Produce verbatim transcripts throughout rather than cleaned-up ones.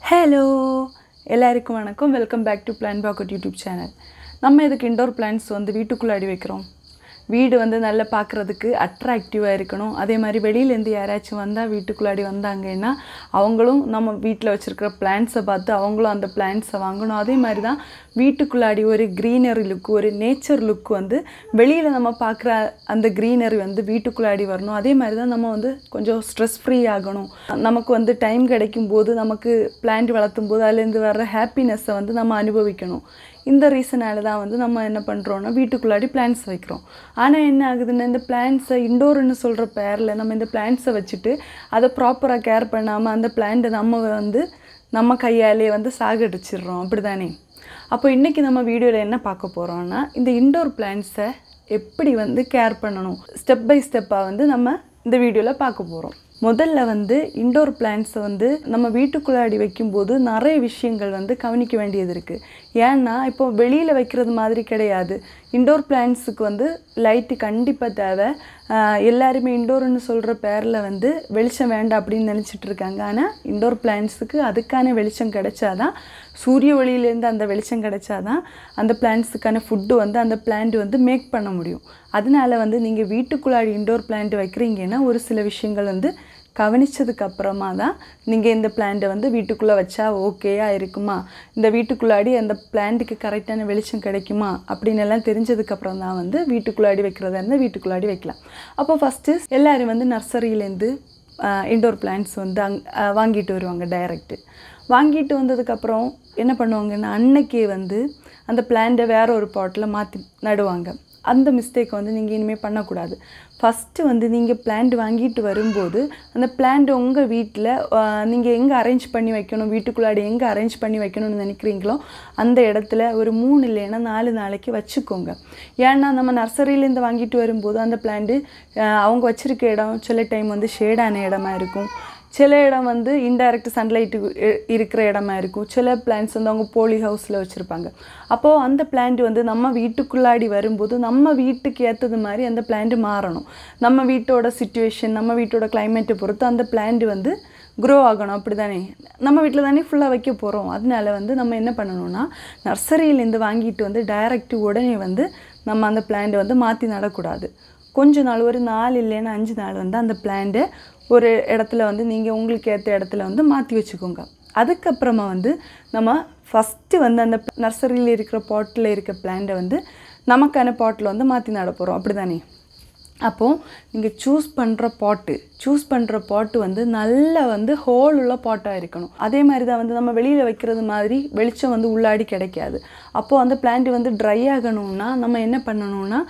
Hello, எல்லாருக்கும் வணக்கம். Welcome back to Plant Pocket YouTube channel. நம்ம இதுக்கு indoor plants வந்து வீட்டுக்குள்ள அடி வைக்கிறோம். வீடு வந்து நல்ல பார்க்கிறதுக்கு அட்ராக்டிவா இருக்கணும். அதே மாதிரி வெளியில இருந்து யாராச்சும் வந்தா வீட்டுக்குள்ளாடி வந்தாங்கன்னா அவங்களும் நம்ம வீட்ல வச்சிருக்கிற plants-ஐ பார்த்து அவங்களும் அந்த plants-ஐ வாங்கணும். அதே மாதிரி தான் வீட்டுக்குள்ளாடி ஒரு greenery look, ஒரு nature look வந்து வெளியில நம்ம பார்க்குற அந்த greenery வந்து வீட்டுக்குள்ளாடி வரணும். அதே மாதிரி தான் நம்ம வந்து கொஞ்சம் stress free ஆகணும். நமக்கு வந்து டைம் கிடைக்கும்போது நமக்கு plant வளர்த்தும்போது அதில இருந்து வர happiness-ஐ வந்து நம்ம அனுபவிக்கணும். இந்த ரீசனால தான் வந்து நம்ம என்ன பண்றோம்னா வீட்டுக்குள்ளாடி plants வைக்கிறோம். ஆனா என்ன ஆகுதுன்னா இந்த plants இன்டோர்னு சொல்ற பேர்ல நம்ம இந்த plants வச்சிட்டு அத ப்ராப்பரா கேர் பண்ணாம அந்த plant நம்ம வந்து நம்ம கையாலே வந்து சாகடிச்சிரோம் அப்படிதானே. அப்போ இன்னைக்கு நம்ம வீடியோல என்ன பார்க்க போறோம்னா இந்த இன்டோர் plants-ஐ எப்படி வந்து கேர் பண்ணனும் ஸ்டெப் பை ஸ்டெப்பா வந்து நம்ம இந்த வீடியோல பார்க்க போறோம். முதல்ல வந்து இன்டோர் plants வந்து நம்ம வீட்டுக்குள்ளாடி வைக்கும்போது நிறைய விஷயங்கள் வந்து கவனிக்க வேண்டியது இருக்கு. ஏன்னா இப்போ வெளியில வைக்கிறது மாதிரி கிடையாது. இன்டோர் plants-க்கு வந்து லைட் கண்டிப்பா தேவை. எல்லாரும் இன்டோர்னு சொல்ற பேர்ல வந்து வெளிச்சம் வேண்டாம் அப்படி நினைச்சிட்டு இருக்காங்க. ஆனா இன்டோர் plants-க்கு அதுக்கான வெளிச்சம் கிடைச்சாதான் சூரிய ஒளியில இருந்து அந்த வெளிச்சம் கிடைச்சாதான் அந்த plants-க்கான ஃபுட் வந்து அந்த plant வந்து மேக் பண்ண முடியும். அதனால வந்து நீங்க வீட்டுக்குள்ளாடி இன்டோர் plant வைக்கிறீங்கன்னா ஒரு சில விஷயங்கள் வந்து கவனிச்சதுக்கு அப்புறமா தான் நீங்க இந்த plant வந்து வீட்டுக்குள்ள வச்சா ஓகேயா இருக்குமா, இந்த வீட்டுக்குள்ளாடி அந்த plantக்கு கரெக்ட்டான வெளிச்சம் கிடைக்குமா அப்படின எல்லாம் தெரிஞ்சதுக்கு அப்புறம் தான் வந்து வீட்டுக்குள்ளாடி வைக்கிறதா இருந்தா வீட்டுக்குள்ளாடி வைக்கலாம். அப்போ ஃபர்ஸ்ட் எல்லாரும் வந்து நர்சரியில இருந்து இன்டோர் plants வந்து வாங்கிட்டு வருவாங்க டைரக்ட். வாங்கிட்டு வந்ததுக்கு அப்புறம் என்ன பண்ணுவாங்கன்னா அன்னைக்கே வந்து அந்த plant-ஐ வேற ஒரு பாட்ல மாத்தி நடுவாங்க. அந்த மிஸ்டேக் வந்து நீங்க இனிமே பண்ண கூடாது. ஃபர்ஸ்ட் வந்து நீங்க plant வாங்கிட்டு வரும்போது அந்த plant உங்க வீட்ல நீங்க எங்க அரேஞ்ச் பண்ணி வைக்கணும், வீட்டுக்குள்ளாடி எங்க அரேஞ்ச் பண்ணி வைக்கணும்னு நினைக்கிறீங்களோ அந்த இடத்துல ஒரு மூணு இல்லனா நாலு நாளைக்கு வச்சுக்கோங்க. ஏன்னா நம்ம நர்சரியில இருந்து வாங்கிட்டு வரும்போது அந்த plant அவங்க வச்சிருக்க இடம் சில டைம் வந்து ஷேடான இடமா இருக்கும். சில இடம் வந்து இன்டைரக்ட் சன்லைட் இருக்கிற இடமா இருக்கும். சில plants வந்து அவங்க போலி ஹவுஸ்ல வச்சிருப்பாங்க. அப்போ அந்த plant வந்து நம்ம வீட்டுக்குள்ளாடி வரும்போது நம்ம வீட்டுக்கு ஏத்தது மாதிரி அந்த plant மாறணும். நம்ம வீட்டோட சிச்சுவேஷன், நம்ம வீட்டோட climate பொறுத்து அந்த plant வந்து grow ஆகணும் அப்படிதானே. நம்ம வீட்ல தானே ஃபுல்லா வைக்க போறோம். அதனால வந்து நம்ம என்ன பண்ணனும்னா நர்சரியில இருந்து வாங்கிட்டு வந்து டைரக்ட் உடனே வந்து நம்ம அந்த plant வந்து மாத்தி நடக்கூடாது. கொஞ்ச நாள் ஒரு நாலு இல்லனா அஞ்சு நாள் வந்து அந்த plant ஒரு இடத்துல வந்து நீங்க உங்களுக்கு ஏத்த இடத்துல வந்து மாத்தி வெச்சுக்கோங்க. அதுக்கு அப்புறமா வந்து நம்ம ஃபர்ஸ்ட் வந்து அந்த நர்சரியில இருக்கிற பாட்ல இருக்க plant-ஐ வந்து நமக்கான பாட்ல வந்து மாத்தி நட போறோம் அப்படிதானே. அப்போ நீங்க चूஸ் பண்ற பாட் चूஸ் பண்ற பாட் வந்து நல்ல வந்து ஹோல் உள்ள பாட்டா இருக்கணும். அதே மாதிரி தான் வந்து நம்ம வெளியில வைக்கிறது மாதிரி வெளிச்சம் வந்து உள்ளாடி கிடைக்காது. அப்போ அந்த plant வந்து dry ஆகணும்னா நம்ம என்ன பண்ணனும்னா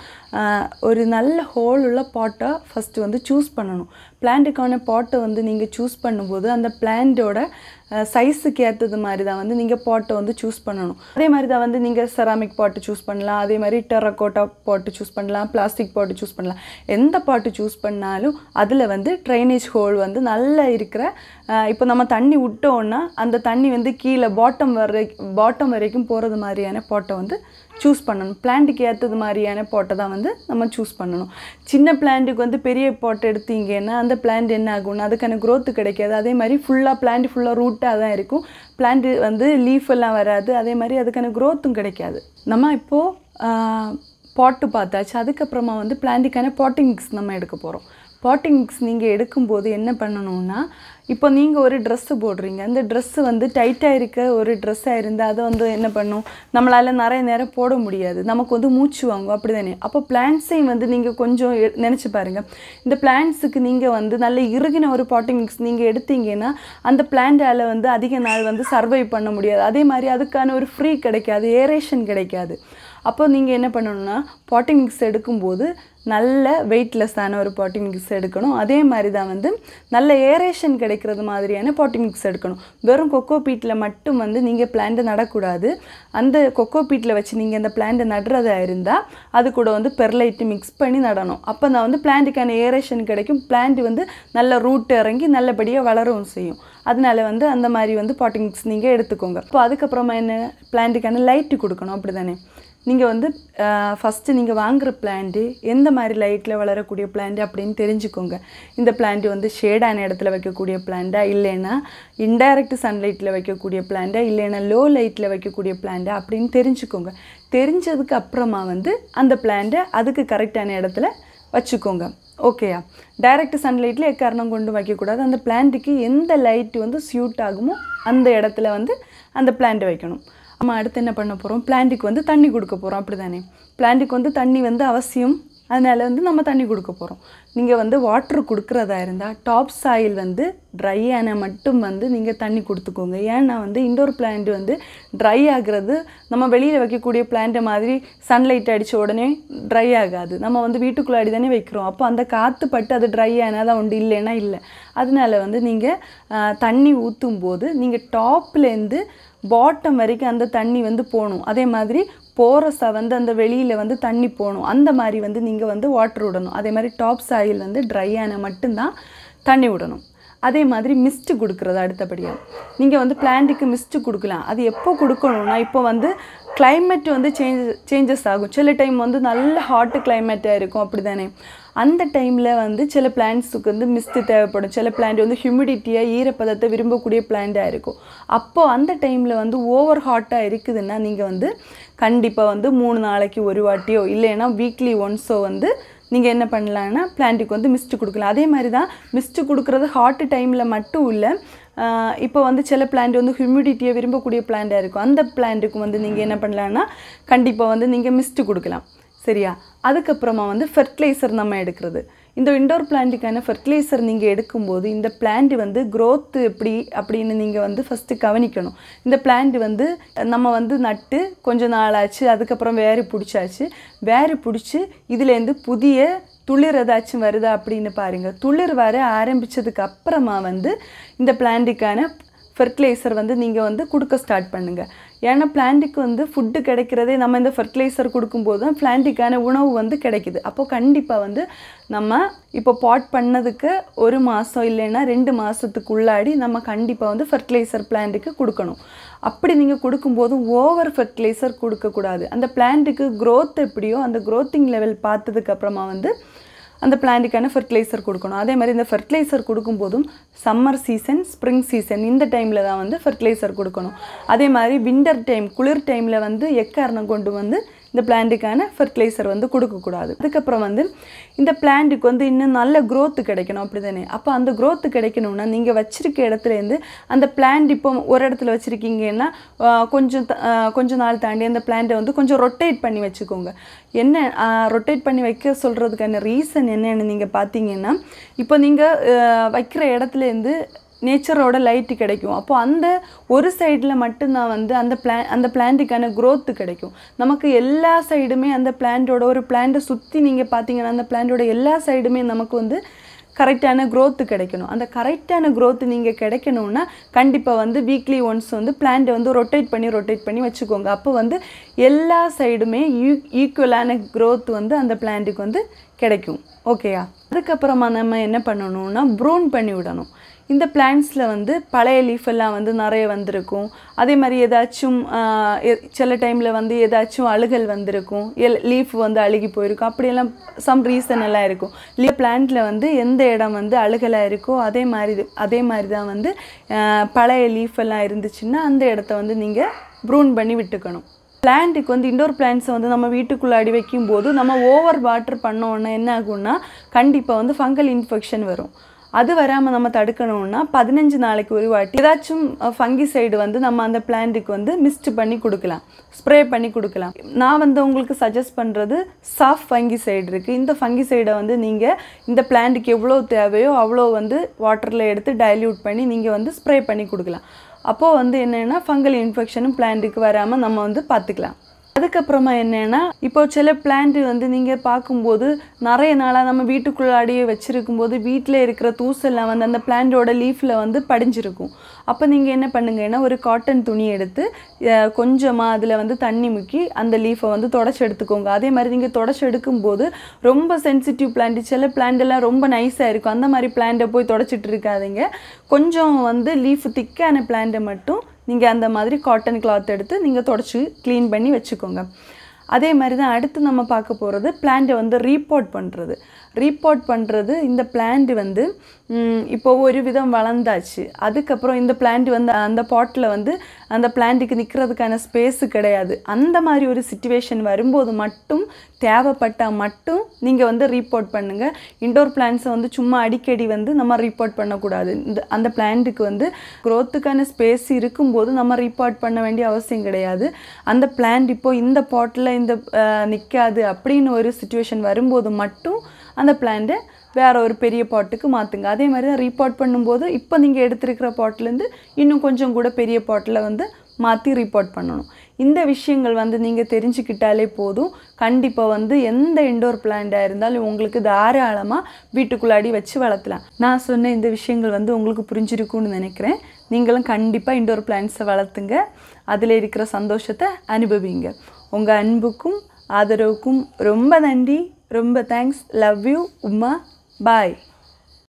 ஒரு நல்ல ஹோல் உள்ள பாட்டா ஃபர்ஸ்ட் வந்து चूஸ் பண்ணனும். plant-க்கான பாட் வந்து நீங்க चूஸ் பண்ணும்போது அந்த plant-ஓட சைஸ்க்கு ஏத்தது மாதிரி தான் வந்து நீங்க பாட் வந்து चूஸ் பண்ணனும். அதே மாதிரி தான் வந்து நீங்க செராமிக் பாட் चूஸ் பண்ணலாம். அதே மாதிரி டெரகோட்டா பாட் चूஸ் பண்ணலாம், பிளாஸ்டிக் பாட் चूஸ் பண்ணலாம். எந்த பாட் चूஸ் பண்ணாலும் அதுல வந்து ட்ரைனேஜ் ஹோல் வந்து நல்லா இருக்கிற இப்போ நம்ம தண்ணி விட்டோம்னா அந்த தண்ணி வந்து கீழ பாட்டம் வரை பாட்டம் வரைக்கும் போறது மாதிரியான பாட்டை வந்து चूஸ் பண்ணனும். plant-க்கு ஏத்தது மாதிரியான பாட்டை தான் வந்து நம்ம चूஸ் பண்ணனும். சின்ன plant-க்கு வந்து பெரிய பாட் எடுத்தீங்கன்னா அந்த plant என்ன ஆகும்னா அதுக்கான growth கிடைக்காது. அதே மாதிரி ஃபுல்லா plant ஃபுல்லா ரூட்டா தான் இருக்கும். plant வந்து லீஃப் எல்லாம் வராது. அதே மாதிரி அதுக்கான growth-ம் கிடைக்காது. நம்ம இப்போ பாட் பார்த்தாச்சு. அதுக்கு அப்புறமா வந்து plant-க்கான potting mix நம்ம எடுக்க போறோம். potting mix நீங்க எடுக்கும்போது என்ன பண்ணனும்னா இப்போ நீங்க ஒரு Dress போடுறீங்க. அந்த Dress வந்து டைட்டா இருக்க ஒரு Dress-ஆ இருந்தா அது வந்து என்ன பண்ணும் நம்மளால நிறைய நேரம் போட முடியாது. நமக்கு வந்து மூச்சு வாங்கும் அப்படிதானே. அப்போ plants-ஐ வந்து நீங்க கொஞ்சம் நினைச்சு பாருங்க. இந்த plants-க்கு நீங்க வந்து நல்ல இறுகின ஒரு potting mix நீங்க எடுத்தீங்கன்னா அந்த plant-ஆல வந்து அதிக நாள் வந்து சர்வை பண்ண முடியாது. அதே மாதிரி அதுக்கான ஒரு ஃப்ரீ கிடைக்காது, ஏரேஷன் கிடைக்காது. அப்போ நீங்க என்ன பண்ணனும்னா potting mix எடுக்கும்போது நல்ல weightless-ஆன ஒரு potting mix எடுக்கணும். அதே மாதிரி தான் வந்து நல்ல ஏரேஷன் கிடைக்கிறது மாதிரியான potting mix எடுக்கணும். வெறும் coco peat-ல மட்டும் வந்து நீங்க plant நடக்கூடாது. அந்த coco peat-ல வச்சு நீங்க அந்த plant நடுறதா இருந்தா அது கூட வந்து perlite mix பண்ணி நடணும். அப்பதான் வந்து plant-க்கான ஏரேஷன் கிடைக்கும். plant வந்து நல்ல ரூட் இறங்கி நல்லபடியா வளரவும் செய்யும். அதனால வந்து அந்த மாதிரி வந்து potting mix நீங்க எடுத்துக்கோங்க. இப்போ அதுக்கு அப்புறமா என்ன plant-க்கான லைட் கொடுக்கணும் அப்படிதானே. நீங்கள் வந்து ஃபஸ்ட்டு நீங்கள் வாங்குகிற பிளான்ட்டு எந்த மாதிரி லைட்டில் வளரக்கூடிய பிளான்ட் அப்படின்னு தெரிஞ்சுக்கோங்க. இந்த பிளான்ட் வந்து ஷேடான இடத்துல வைக்கக்கூடிய பிளான்ட்டா, இல்லைன்னா இன்டைரக்ட் சன்லைட்டில் வைக்கக்கூடிய பிளான்ட்டா, இல்லைன்னா லோ லைட்டில் வைக்கக்கூடிய பிளான்ட்டா அப்படின்னு தெரிஞ்சுக்கோங்க. தெரிஞ்சதுக்கு அப்புறமா வந்து அந்த பிளான்ட்டை அதுக்கு கரெக்டான இடத்துல வச்சுக்கோங்க. ஓகேயா? டைரக்ட் சன்லைட்டில் எக்காரணம் கொண்டு வைக்கக்கூடாது. அந்த பிளான்ட்டுக்கு எந்த லைட் வந்து சூட் ஆகுமோ அந்த இடத்துல வந்து அந்த பிளான்ட்டை வைக்கணும். நம்ம அடுத்து என்ன பண்ண போகிறோம், பிளான்ட்டுக்கு வந்து தண்ணி கொடுக்க போகிறோம். அப்படி தானே? பிளான்ட்டுக்கு வந்து தண்ணி வந்து அவசியம். அதனால் வந்து நம்ம தண்ணி கொடுக்க போகிறோம். நீங்கள் வந்து வாட்ரு கொடுக்குறதா இருந்தால் டாப் சாயில் வந்து ட்ரை ஆன மட்டும் வந்து நீங்கள் தண்ணி கொடுத்துக்கோங்க. ஏன்னா வந்து இண்டோர் பிளான்ட் வந்து ட்ரை ஆகிறது நம்ம வெளியில் வைக்கக்கூடிய பிளான்ட்டை மாதிரி சன்லைட் அடித்த உடனே ட்ரை ஆகாது. நம்ம வந்து வீட்டுக்குள்ளாடி தானே வைக்கிறோம். அப்போ அந்த காற்று பட்டு அது ட்ரை ஆனால் தான் உண்டு, இல்லைன்னா இல்லை. அதனால வந்து நீங்கள் தண்ணி ஊற்றும் போது நீங்கள் டாப்லேருந்து பாட்டம் வரைக்கும் அந்த தண்ணி வந்து போகணும். அதே மாதிரி போரஸாக வந்து அந்த வெளியில் வந்து தண்ணி போகணும். அந்த மாதிரி வந்து நீங்கள் வந்து வாட்டர் விடணும். அதே மாதிரி டாப் சாயில் வந்து ட்ரை ஆன மட்டும்தான் தண்ணி விடணும். அதே மாதிரி மிஸ்ட்டு கொடுக்குறது அடுத்தபடியாக நீங்கள் வந்து பிளான்ட்டுக்கு மிஸ்ட்டு கொடுக்கலாம். அது எப்போ கொடுக்கணும்னா, இப்போ வந்து கிளைமேட் வந்து சேஞ்ச் சேஞ்சஸ் ஆகும். சில டைம் வந்து நல்ல ஹாட்டு கிளைமேட்டாக இருக்கும். அப்படி தானே? அந்த டைமில் வந்து சில பிளான்ட்ஸுக்கு வந்து மிஸ்ட்டு தேவைப்படும். சில பிளான்ட் வந்து ஹியூமிடிட்டியாக ஈரப்பதத்தை விரும்பக்கூடிய பிளான்ட்டாக இருக்கும். அப்போது அந்த டைமில் வந்து ஓவர் ஹாட்டாக இருக்குதுன்னா நீங்கள் வந்து கண்டிப்பாக வந்து மூணு நாளைக்கு ஒரு வாட்டியோ இல்லைன்னா வீக்லி ஒன்ஸோ வந்து நீங்கள் என்ன பண்ணலான்னா பிளான்ட்டுக்கு வந்து மிஸ்ட்டு கொடுக்கலாம். அதே மாதிரி தான் மிஸ்ட்டு கொடுக்குறது ஹாட்டு டைமில் மட்டும் இல்லை. இப்போ வந்து சில பிளான்ட் வந்து ஹியூமிடிட்டியை விரும்பக்கூடிய பிளான்ட்டாக இருக்கும். அந்த பிளான்ட்டுக்கு வந்து நீங்கள் என்ன பண்ணலான்னா கண்டிப்பாக வந்து நீங்கள் மிஸ்ட்டு கொடுக்கலாம். சரியா? அதுக்கப்புறமா வந்து ஃபெர்டிலைசர் நம்ம எடுக்கிறது. இந்த இண்டோர் பிளான்ட்டுக்கான ஃபெர்டிலைசர் நீங்கள் எடுக்கும்போது இந்த பிளான்ட் வந்து க்ரோத் எப்படி அப்படின்னு நீங்கள் வந்து ஃபஸ்ட்டு கவனிக்கணும். இந்த பிளான்ட் வந்து நம்ம வந்து நட்டு கொஞ்சம் நாளாச்சு, அதுக்கப்புறம் வேறு பிடிச்சாச்சு. வேறு பிடிச்சி இதுலேருந்து புதிய துளிர் ஏதாச்சும் வருதா அப்படின்னு பாருங்கள். துளிர் வர ஆரம்பித்ததுக்கு அப்புறமா வந்து இந்த பிளான்ட்டுக்கான ஃபெர்டிலைசர் வந்து நீங்கள் வந்து கொடுக்க ஸ்டார்ட் பண்ணுங்கள். ஏன்னா பிளான்ட்டுக்கு வந்து ஃபுட்டு கிடைக்கிறதே நம்ம இந்த ஃபெர்டிலைசர் கொடுக்கும்போது தான் பிளான்ட்டுக்கான உணவு வந்து கிடைக்குது. அப்போது கண்டிப்பாக வந்து நம்ம இப்போ பாட் பண்ணதுக்கு ஒரு மாதம் இல்லைன்னா ரெண்டு மாதத்துக்குள்ளாடி நம்ம கண்டிப்பாக வந்து ஃபெர்டிலைசர் பிளான்ட்டுக்கு கொடுக்கணும். அப்படி நீங்கள் கொடுக்கும்போது ஓவர் ஃபெர்டிலைசர் கொடுக்கக்கூடாது. அந்த பிளான்ட்டுக்கு க்ரோத் எப்படியோ அந்த க்ரோத்திங் லெவல் பார்த்ததுக்கப்புறமா வந்து அந்த பிளான்ட்டுக்கான ஃபெர்டிலைசர் கொடுக்கணும். அதே மாதிரி இந்த ஃபெர்டிலைசர் கொடுக்கும்போதும் சம்மர் சீசன், ஸ்ப்ரிங் சீசன் இந்த டைமில் தான் வந்து ஃபெர்டிலைசர் கொடுக்கணும். அதே மாதிரி வின்டர் டைம், குளிர் டைமில் வந்து எக்காரணம் கொண்டு வந்து இந்த பிளான்ட்டுக்கான ஃபெர்டிலைசர் வந்து கொடுக்கக்கூடாது. அதுக்கப்புறம் வந்து இந்த பிளான்ட்டுக்கு வந்து இன்னும் நல்ல க்ரோத்து கிடைக்கணும். அப்படி தானே? அப்போ அந்த க்ரோத்து கிடைக்கணும்னா நீங்கள் வச்சுருக்க இடத்துலேருந்து அந்த பிளான்ட் இப்போ ஒரு இடத்துல வச்சுருக்கீங்கன்னா கொஞ்சம் கொஞ்சம் நாள் தாண்டி அந்த பிளான்ட்டை வந்து கொஞ்சம் ரொட்டேட் பண்ணி வச்சுக்கோங்க. என்ன ரொட்டேட் பண்ணி வைக்க சொல்கிறதுக்கான ரீசன் என்னென்னு நீங்கள் பார்த்தீங்கன்னா, இப்போ நீங்கள் வைக்கிற இடத்துலேருந்து நேச்சரோட லைட்டு கிடைக்கும். அப்போது அந்த ஒரு சைடில் மட்டும்தான் வந்து அந்த பிளான் அந்த பிளான்ட்டுக்கான க்ரோத்து கிடைக்கும். நமக்கு எல்லா சைடுமே அந்த பிளான்ட்டோட ஒரு பிளான்ட்டை சுற்றி நீங்கள் பார்த்தீங்கன்னா அந்த பிளான்ட்டோட எல்லா சைடுமே நமக்கு வந்து கரெக்டான க்ரோத்து கிடைக்கணும். அந்த கரெக்டான க்ரோத்து நீங்கள் கிடைக்கணும்னா கண்டிப்பாக வந்து வீக்லி ஒன்ஸ் வந்து பிளான்ட்டை வந்து ரொட்டேட் பண்ணி ரொட்டேட் பண்ணி வச்சுக்கோங்க. அப்போ வந்து எல்லா சைடுமே ஈ ஈக்குவலான க்ரோத் வந்து அந்த பிளான்ட்டுக்கு வந்து கிடைக்கும். ஓகேயா? அதுக்கப்புறமா நம்ம என்ன பண்ணணும்னா ப்ரூன் பண்ணி விடணும். இந்த பிளான்ட்ஸில் வந்து பழைய லீஃப் எல்லாம் வந்து நிறைய வந்திருக்கும். அதே மாதிரி ஏதாச்சும் சில டைமில் வந்து ஏதாச்சும் அழுகல் வந்திருக்கும், எல் லீஃப் வந்து அழுகி போயிருக்கும். அப்படியெல்லாம் சம் ரீசன் எல்லாம் இருக்கும். லீஃப் பிளான்ட்டில் வந்து எந்த இடம் வந்து அழுகலாக இருக்கோ அதே மாதிரி அதே மாதிரி தான் வந்து பழைய லீஃப் எல்லாம் இருந்துச்சுன்னா அந்த இடத்த வந்து நீங்கள் ப்ரூன் பண்ணி விட்டுக்கணும். பிளான்ட்டுக்கு வந்து இண்டோர் பிளான்ட்ஸை வந்து நம்ம வீட்டுக்குள்ளாடி வைக்கும்போது நம்ம ஓவர் வாட்டர் பண்ணோன்னா என்ன ஆகும்னா கண்டிப்பாக வந்து ஃபங்கல் இன்ஃபெக்ஷன் வரும். அது வராமல் நம்ம தடுக்கணும்னா பதினஞ்சு நாளைக்கு ஒரு வாட்டி ஏதாச்சும் ஃபங்கிசைடு வந்து நம்ம அந்த பிளான்ட்டுக்கு வந்து மிஸ்ட் பண்ணி கொடுக்கலாம், ஸ்ப்ரே பண்ணி கொடுக்கலாம். நான் வந்து உங்களுக்கு சஜஸ்ட் பண்ணுறது சாஃப்ட் ஃபங்கிசைடு இருக்குது. இந்த ஃபங்கிசைடை வந்து நீங்கள் இந்த பிளான்ட்டுக்கு எவ்வளோ தேவையோ அவ்வளோ வந்து வாட்டரில் எடுத்து டைல்யூட் பண்ணி நீங்கள் வந்து ஸ்ப்ரே பண்ணி கொடுக்கலாம். அப்போது வந்து என்னென்னா ஃபங்கல் இன்ஃபெக்ஷனும் பிளான்ட்டுக்கு வராமல் நம்ம வந்து பார்த்துக்கலாம். அதுக்கப்புறமா என்னென்னா இப்போ சில பிளான்ட்டு வந்து நீங்கள் பார்க்கும்போது நிறைய நாளாக நம்ம வீட்டுக்குள்ளாடியே வச்சுருக்கும்போது வீட்டில் இருக்கிற தூசெல்லாம் வந்து அந்த பிளான்ட்டோட லீஃபில் வந்து படிஞ்சிருக்கும். அப்போ நீங்கள் என்ன பண்ணுங்கன்னா ஒரு காட்டன் துணி எடுத்து கொஞ்சமாக அதில் வந்து தண்ணி முக்கி அந்த லீஃபை வந்து தொடச்சி எடுத்துக்கோங்க. அதே மாதிரி நீங்கள் தொடச்சி எடுக்கும்போது ரொம்ப சென்சிட்டிவ் பிளான்ட்டு, சில பிளான்ட்டெல்லாம் ரொம்ப நைஸாக இருக்கும், அந்த மாதிரி பிளான்ட்டை போய் தொடச்சிட்டு இருக்காதீங்க. கொஞ்சம் வந்து லீஃப் திக்கான பிளான்ட்டை மட்டும் நீங்கள் அந்த மாதிரி காட்டன் கிளாத் எடுத்து நீங்கள் தொடச்சி க்ளீன் பண்ணி வச்சுக்கோங்க. அதே மாதிரி தான் அடுத்து நம்ம பார்க்க போகிறது பிளான்ட்டை வந்து ரீபாட் பண்ணுறது. ரீபாட் பண்ணுறது இந்த பிளான்ட் வந்து இப்போ ஒரு விதம் வளர்ந்தாச்சு, அதுக்கப்புறம் இந்த பிளான்ட் வந்து அந்த பாட்டில் வந்து அந்த பிளான்ட்டுக்கு நிற்கிறதுக்கான ஸ்பேஸு கிடையாது. அந்த மாதிரி ஒரு சிச்சுவேஷன் வரும்போது மட்டும் தேவைப்பட்டால் மட்டும் நீங்கள் வந்து ரீபாட் பண்ணுங்கள். இன்டோர் பிளான்ட்ஸை வந்து சும்மா அடிக்கடி வந்து நம்ம ரீபாட் பண்ணக்கூடாது. இந்த அந்த பிளான்ட்டுக்கு வந்து க்ரோத்துக்கான ஸ்பேஸ் இருக்கும்போது நம்ம ரீபாட் பண்ண வேண்டிய அவசியம் கிடையாது. அந்த பிளான்ட் இப்போது இந்த பாட்டில் இந்த நிற்காது அப்படின்னு ஒரு சிச்சுவேஷன் வரும்போது மட்டும் அந்த பிளான்ட்டை வேறு ஒரு பெரிய பாட்டுக்கு மாற்றுங்க. அதே மாதிரி தான் ரீபாட் பண்ணும்போது இப்போ நீங்கள் எடுத்துருக்கிற பாட்டிலேருந்து இன்னும் கொஞ்சம் கூட பெரிய பாட்டில் வந்து மாற்றி ரீபாட் பண்ணணும். இந்த விஷயங்கள் வந்து நீங்கள் தெரிஞ்சுக்கிட்டாலே போதும். கண்டிப்பாக வந்து எந்த இன்டோர் பிளான்ட்டாக இருந்தாலும் உங்களுக்கு தாராளமாக வீட்டுக்குள்ளாடி வச்சு வளர்த்தலாம். நான் சொன்ன இந்த விஷயங்கள் வந்து உங்களுக்கு புரிஞ்சிருக்கும்னு நினைக்கிறேன். நீங்களும் கண்டிப்பாக இன்டோர் பிளான்ட்ஸை வளர்த்துங்க, அதில் இருக்கிற சந்தோஷத்தை அனுபவிங்க. உங்கள் அன்புக்கும் ஆதரவுக்கும் ரொம்ப நன்றி, ரொம்ப thanks. Love you Uma. Bye.